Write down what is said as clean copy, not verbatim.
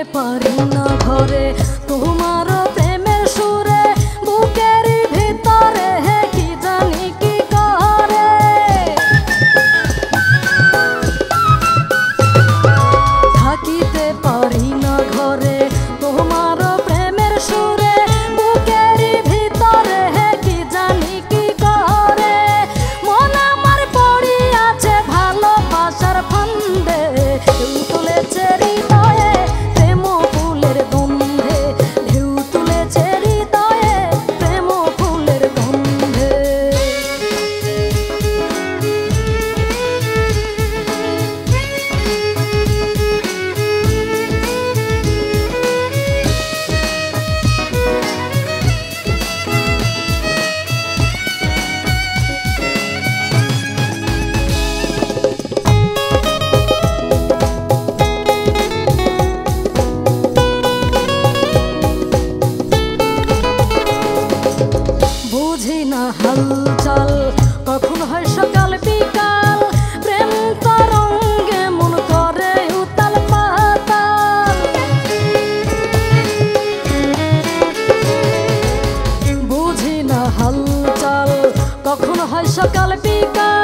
পারি না ঘরে তোমার প্রেমের সুরে বুকের ভিতরে কি জানি কি করে থাকিতে পারি না ঘরে তোমার প্রেমের সুরে বুকের ভিতরে কি জানি কি করে মন আমার পড়ি আছে ভালোবাসার ফান্দে তুলেছে হৃদয়ে প্রেম ফুলের গন্ধে ঢেউ তুলেছে হৃদয়ে প্রেম ফুলের গন্ধে বুঝি না হালচাল কখন হয় সকাল বিকাল প্রেম তরঙ্গে মন করে উতাল পাতাল বুঝি না হালচাল কখন হয় সকাল বিকাল